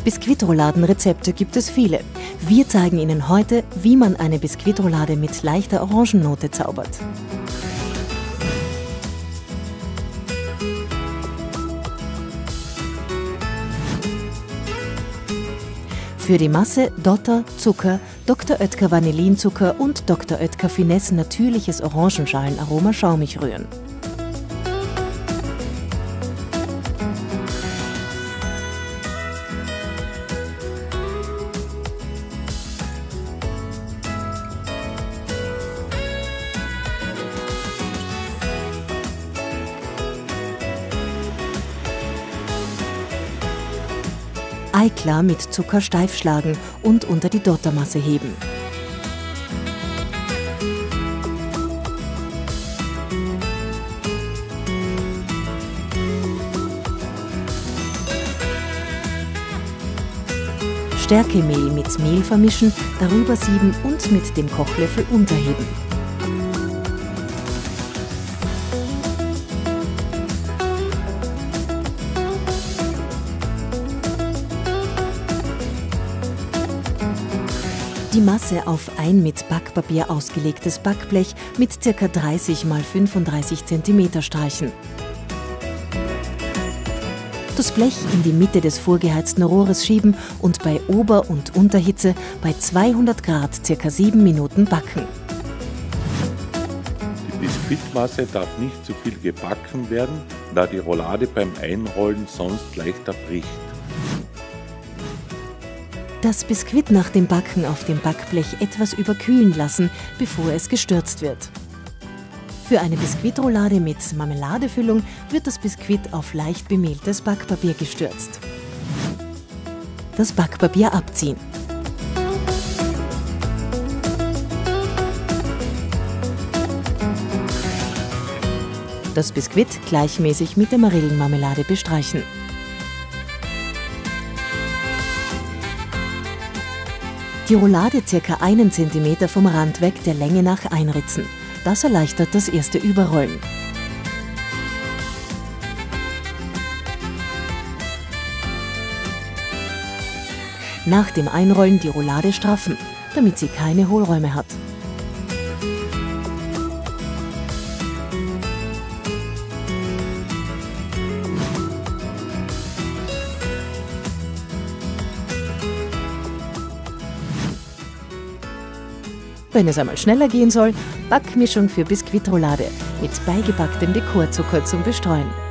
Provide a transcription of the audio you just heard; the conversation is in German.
Biskuitrouladen-Rezepte gibt es viele. Wir zeigen Ihnen heute, wie man eine Biskuitroulade mit leichter Orangennote zaubert. Für die Masse Dotter Zucker, Dr. Oetker Vanillinzucker und Dr. Oetker Finesse natürliches Orangenschalenaroma schaumig rühren. Ei klar mit Zucker steif schlagen und unter die Dottermasse heben. Stärkemehl mit Mehl vermischen, darüber sieben und mit dem Kochlöffel unterheben. Die Masse auf ein mit Backpapier ausgelegtes Backblech mit ca. 30 x 35 cm streichen. Das Blech in die Mitte des vorgeheizten Rohres schieben und bei Ober- und Unterhitze bei 200 Grad ca. 7 Minuten backen. Die Biskuitmasse darf nicht zu viel gebacken werden, da die Roulade beim Einrollen sonst leichter bricht. Das Biskuit nach dem Backen auf dem Backblech etwas überkühlen lassen, bevor es gestürzt wird. Für eine Biskuitroulade mit Marmeladefüllung wird das Biskuit auf leicht bemehltes Backpapier gestürzt. Das Backpapier abziehen. Das Biskuit gleichmäßig mit der Marillenmarmelade bestreichen. Die Roulade ca. 1 cm vom Rand weg der Länge nach einritzen. Das erleichtert das erste Überrollen. Nach dem Einrollen die Roulade straffen, damit sie keine Hohlräume hat. Wenn es einmal schneller gehen soll, Backmischung für Biskuitroulade mit beigebacktem Dekorzucker zum Bestreuen.